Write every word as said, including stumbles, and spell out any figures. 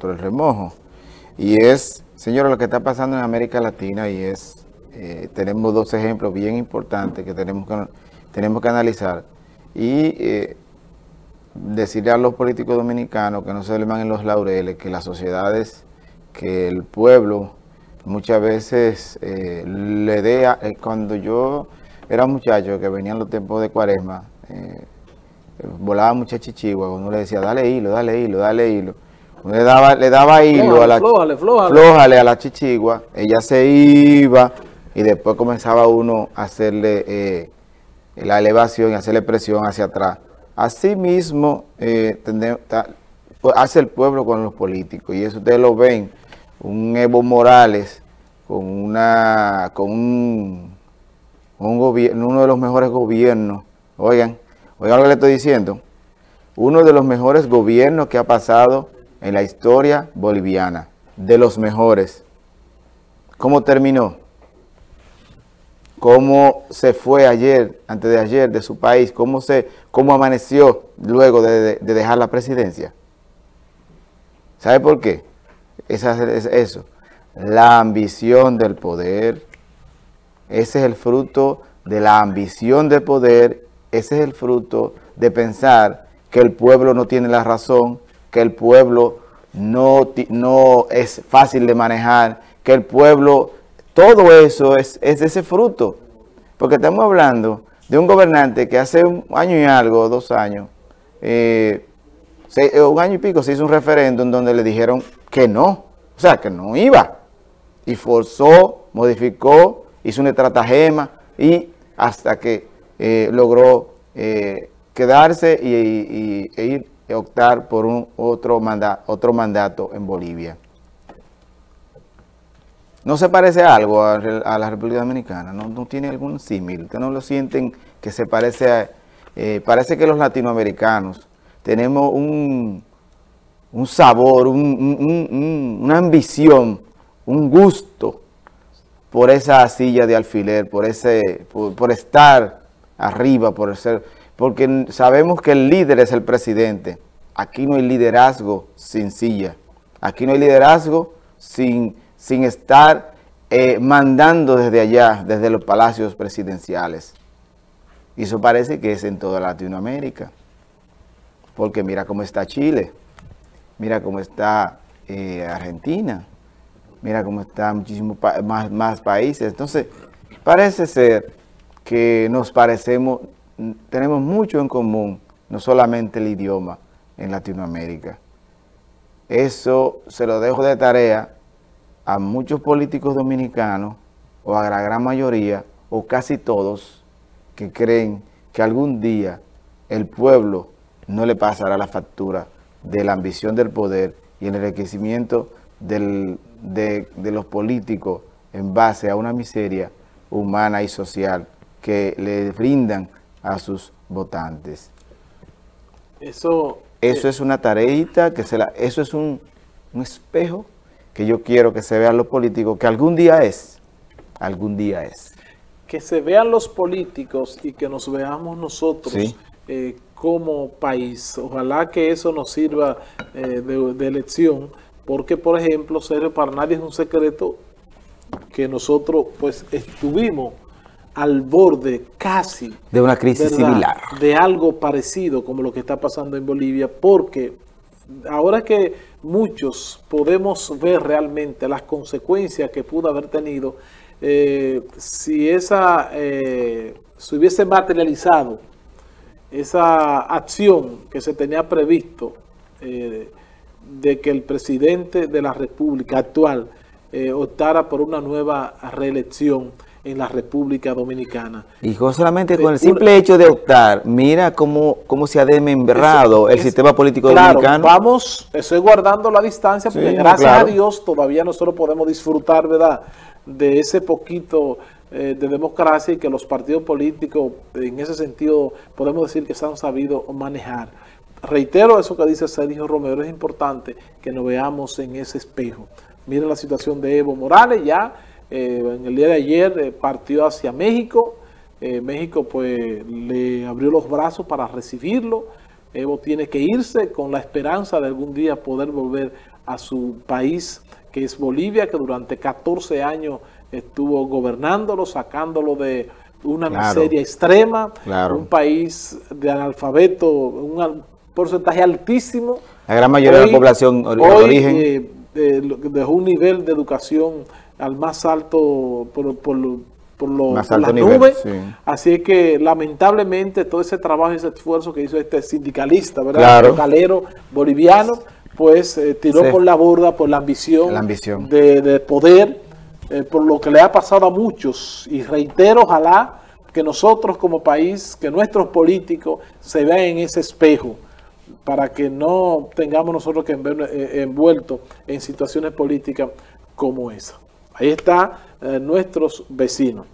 otro el remojo. Y es, señores, lo que está pasando en América Latina, y es, eh, tenemos dos ejemplos bien importantes que tenemos que, tenemos que analizar. Y eh, decirle a los políticos dominicanos que no se duerman en los laureles, que las sociedades, que el pueblo muchas veces eh, le dé, a, eh, cuando yo era muchacho, que venían los tiempos de Cuaresma, eh, volaba mucha chichigua, uno le decía, dale hilo, dale hilo, dale hilo. Uno le daba, le daba hilo flójale, a la flójale, flójale. flójale a la chichigua, ella se iba y después comenzaba uno a hacerle eh, la elevación y hacerle presión hacia atrás. Así mismo eh, tendemos, ta, hace el pueblo con los políticos, y eso ustedes lo ven, un Evo Morales con una con un, un gobierno, uno de los mejores gobiernos, oigan, oigan lo que le estoy diciendo, uno de los mejores gobiernos que ha pasado en la historia boliviana, de los mejores. ¿Cómo terminó? ¿Cómo se fue ayer, antes de ayer, de su país? ¿Cómo, se, cómo amaneció luego de, de, de dejar la presidencia? ¿Sabe por qué? Esa, es eso, la ambición del poder. Ese es el fruto de la ambición del poder, ese es el fruto de pensar que el pueblo no tiene la razón, que el pueblo no, no es fácil de manejar, que el pueblo, todo eso es, es ese fruto. Porque estamos hablando de un gobernante que hace un año y algo, dos años, eh, se, un año y pico se hizo un referéndum donde le dijeron que no, o sea, que no iba. Y forzó, modificó, hizo una estratagema y hasta que eh, logró eh, quedarse y, y, y, e ir a optar por un otro, manda, otro mandato en Bolivia. ¿No se parece algo a, a la República Dominicana? ¿No, no tiene algún símil? ¿Ustedes no lo sienten que se parece a... Eh, parece que los latinoamericanos tenemos un, un sabor, un, un, un, una ambición, un gusto por esa silla de alfiler, por, ese, por, por estar arriba, por ser, porque sabemos que el líder es el presidente. Aquí no hay liderazgo sin silla. Aquí no hay liderazgo sin... sin estar eh, mandando desde allá, desde los palacios presidenciales. Y eso parece que es en toda Latinoamérica. Porque mira cómo está Chile, mira cómo está eh, Argentina, mira cómo están muchísimos pa más, más países. Entonces, parece ser que nos parecemos, tenemos mucho en común, no solamente el idioma en Latinoamérica. Eso se lo dejo de tarea a muchos políticos dominicanos, o a la gran mayoría, o casi todos, que creen que algún día el pueblo no le pasará la factura de la ambición del poder y el enriquecimiento del, de, de los políticos en base a una miseria humana y social que le brindan a sus votantes. Eso, eso eh, es una tareita, que se la, eso es un, un espejo que yo quiero que se vean los políticos, que algún día es, algún día es. Que se vean los políticos y que nos veamos nosotros sí. eh, como país. Ojalá que eso nos sirva eh, de, de lección, porque, por ejemplo, Sergio, para nadie es un secreto que nosotros pues estuvimos al borde casi de una crisis ¿verdad? similar. De algo parecido como lo que está pasando en Bolivia, porque ahora que muchos podemos ver realmente las consecuencias que pudo haber tenido, eh, si esa eh, se hubiese materializado esa acción que se tenía previsto eh, de que el presidente de la República actual eh, optara por una nueva reelección en la República Dominicana. Y solamente con el simple hecho de optar, mira cómo, cómo se ha desmembrado el es, sistema político claro, dominicano. Vamos, estoy guardando la distancia, porque sí, gracias claro. a Dios todavía nosotros podemos disfrutar, ¿verdad?, de ese poquito eh, de democracia, y que los partidos políticos, en ese sentido, podemos decir que se han sabido manejar. Reitero eso que dice Sergio Romero, es importante que nos veamos en ese espejo. Miren la situación de Evo Morales, ya eh, en el día de ayer eh, partió hacia México. Eh, México pues le abrió los brazos para recibirlo. Evo tiene que irse con la esperanza de algún día poder volver a su país, que es Bolivia, que durante catorce años estuvo gobernándolo, sacándolo de una claro, miseria extrema, claro. un país de analfabeto, un porcentaje altísimo. La gran mayoría hoy, de la población de origen. Eh, eh, dejó un nivel de educación al más alto por, por, por, lo, más por alto las nivel, nubes. Sí. Así que lamentablemente todo ese trabajo y ese esfuerzo que hizo este sindicalista, ¿verdad? Claro. El calero boliviano, pues eh, tiró sí. por la borda por la ambición, la ambición. De, de poder, eh, por lo que le ha pasado a muchos. Y reitero, ojalá que nosotros como país, que nuestros políticos se vean en ese espejo, para que no tengamos nosotros que ver eh, envueltos en situaciones políticas como esa. Ahí están eh, nuestros vecinos.